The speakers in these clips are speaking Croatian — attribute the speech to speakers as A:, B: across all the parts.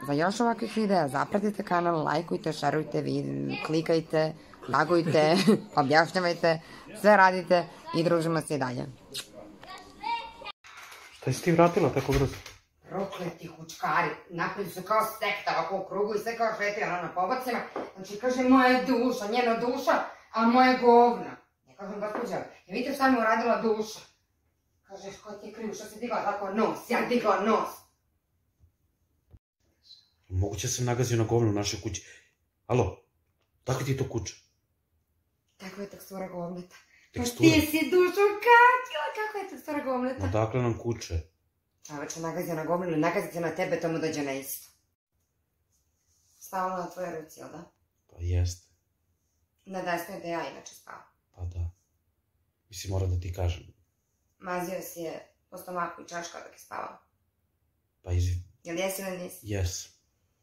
A: Za još ovakvih videa zapratite kanal, lajkujte, šerujte, klikajte, tagujte, objašnjavajte, sve radite i družimo se i dalje.
B: Šta si ti vratila tako brzo?
A: Prokleti hučkari, napred su kao sekta ovako u krugu i sve kao šetira na pobacima. Znači kaže moja duša, njena duša, a moje govna. Ja kažem gospođa, ja vidite šta mi uradila duša? Kažeš ko ti je kriv, što si digla tako nos, ja digla nos.
B: Moguće sam nagazio na govnu u našoj kući. Alo, tako ti je to kuća?
A: Kakva je tekstura govneta?
B: Tekstura?
A: Pa ti si dušo kakila, kakva je tekstura govneta?
B: Odakle nam kuće?
A: Čoveče nagazio na govnu ili nagazio na tebe, to mu dođe na isto. Spavamo na tvojoj ruci, jel da?
B: Pa jeste.
A: Na desnoj da ja inače spavam.
B: Pa da. Mislim, moram da ti kažem.
A: Mazio si je po stomaku i čaška dok je spavao.
B: Pa izvi...
A: Jel jesi ili nisi?
B: Jes.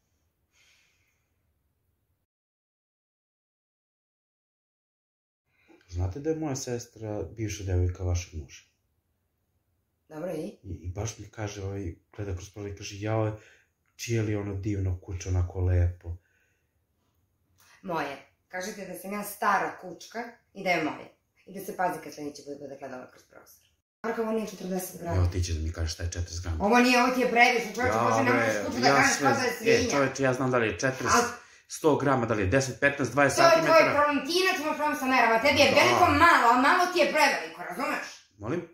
B: Znate da je moja sestra bivša devojka vašeg muža?
A: Dobro, i?
B: I baš mi kaže, gleda kroz prozor i kaže, jao, čije li ono divno kuće, onako lepo.
A: Moje. Kažete da sam ja stara kučka i da je moje. I da se pazi kad Lenića bude gledala kroz prozor. Marko, ovo nije 40 grama.
B: Evo ti ćeš da mi kažeš šta je 40 grama.
A: Ovo nije, ovo ti je previše, čovječe, može ne možeš kuću da kažeš kao da je svinja.
B: Čovječe, ja znam da li je 100 grama, da li je 10, 15, 20
A: centimetara. To je tvoj problem, ti inače imaš problem sa merama, tebi je veliko malo, a malo ti je preveliko, razumeš?
B: Molim?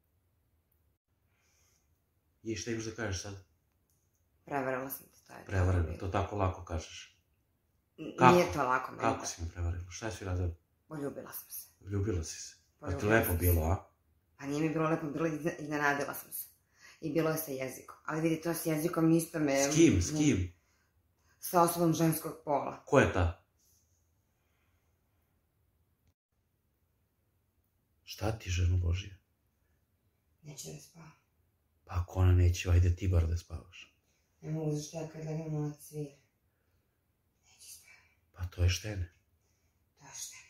B: I šta imaš da kažeš sad?
A: Prevarila sam te, to je.
B: Prevarila, to tako lako kažeš.
A: Nije to lako meni.
B: Kako si me prevarila? Šta si radila?
A: Poljubila sam se.
B: Ljubila si se? Je ti lepo bilo, a?
A: Pa nije mi bilo lepo, bilo iznenadila sam se. I bilo je sa jezikom. Ali vidi, to s jezikom isto me...
B: S kim? S kim?
A: Sa osobom ženskog pola.
B: Ko je ta? Šta ti, ženo Božija?
A: Neće da spavam.
B: Pa ako ona neće, ajde ti bar da spavaš.
A: Ne mogu, zašto ja kad legam ona cvira. Neće spavam.
B: Pa to je Štene.
A: To je Štene.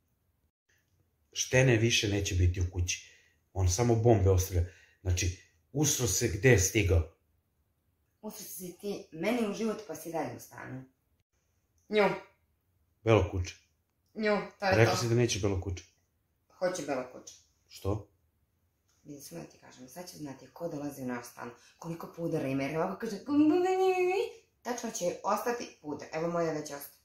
B: Štene više neće biti u kući. On samo bombe ostavlja. Znači, usro se gde je stigao.
A: Usro si ti meni u život pa si dalje u stanu. Nju.
B: Belo kuće.
A: Nju, to je to.
B: Rekla si da neće belo kuće.
A: Hoće belo kuće.
B: Što?
A: Vidi, samo da ti kažem, sad će znati ko dolazi u naš stan, koliko pudera ima, jer ovako kaže tačno će ostati puder. Evo moja već ostaje.